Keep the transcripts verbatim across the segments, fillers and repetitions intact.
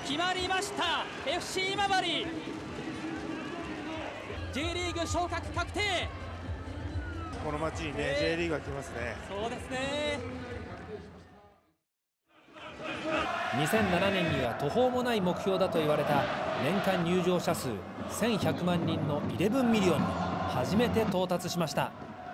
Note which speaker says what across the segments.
Speaker 1: 決まりました。 エフシー 今治 J リーグ昇格確定。
Speaker 2: この街にね、えー、J リーグが来ますね。
Speaker 1: そうですね。
Speaker 3: にせんななねんには途方もない目標だと言われた年間入場者数せんひゃくまんにんのじゅういちミリオンに初めて到達しました。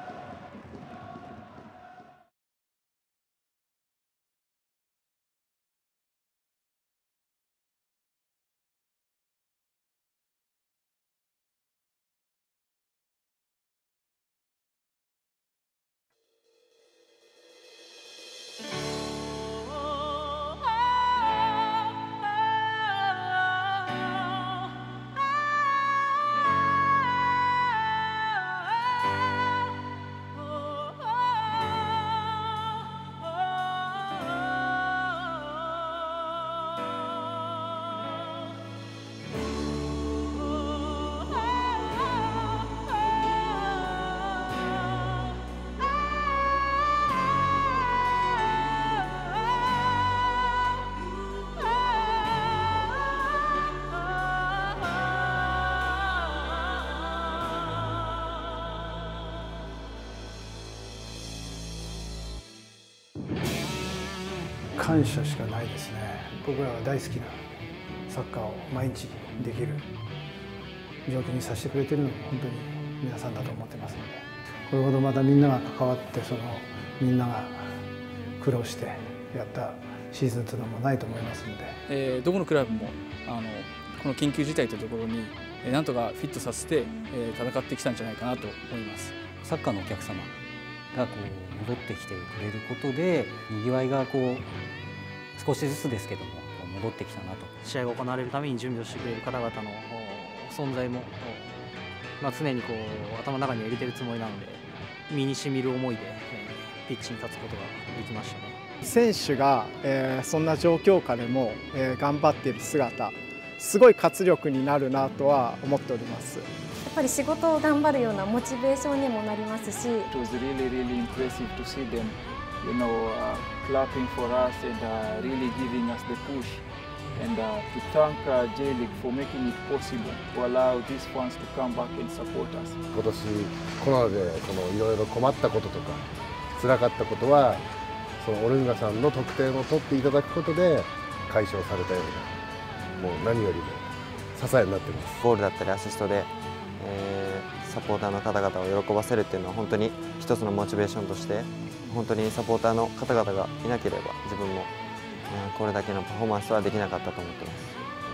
Speaker 4: 感謝しかないですね。僕らが大好きなサッカーを毎日できる状況にさせてくれてるのも本当に皆さんだと思ってますので、これほどまたみんなが関わって、そのみんなが苦労してやったシーズンというのもないと思いますので、
Speaker 5: えー、どこのクラブもあのこの緊急事態というところになんとかフィットさせて、えー、戦ってきたんじゃないかなと思います。
Speaker 6: サッカーのお客様がこう戻ってきてくれることで、にぎわいがこう少しずつですけども戻ってきたなと。
Speaker 7: 試合が行われるために準備をしてくれる方々の存在も、まあ、常にこう頭の中には入れてるつもりなので、身にしみる思いで、えー、ピッチに立つことができましたね。
Speaker 8: 選手が、えー、そんな状況下でも、えー、頑張っている姿、すごい活力になるなとは思っております。
Speaker 9: やっぱり仕事を頑張るようなモチベーションにもなりますし。
Speaker 10: It was really, really impressive to see them, you know, uh, clapping for us and uh, really giving us the push, and uh, to thank uh, J League for making it possible to allow these fans to come back and support us.
Speaker 11: 今年コロナでこのいろいろ困ったこととか辛かったことは、そのオルンガさんの得点を取っていただくことで解消されたような、もう何よりも支えになっています。
Speaker 12: ゴールだったりアシストで、えー、サポーターの方々を喜ばせるっていうのは本当に一つのモチベーションとして、本当にサポーターの方々がいなければ自分も、えー、これだけのパフォーマンスはできなかったと思っています。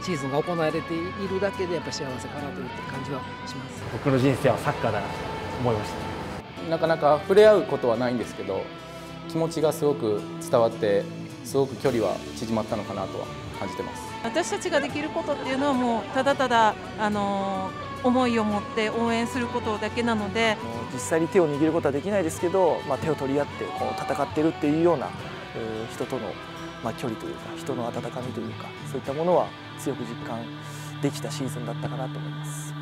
Speaker 13: シーズンが行われているだけでやっぱ幸せかなという感じはします。
Speaker 14: 僕の人生はサッカーだなと思いました。
Speaker 5: なかなか触れ合うことはないんですけど、気持ちがすごく伝わってすごく距離は縮まったのかなとは感じてます。
Speaker 15: 私たちができることっていうのはもうただただあの思いを持って応援することだけなので、
Speaker 16: 実際に手を握ることはできないですけど、まあ、手を取り合ってこう戦っているっていうような、えー、人との、まあ、距離というか人の温かみというか、そういったものは強く実感できたシーズンだったかなと思います。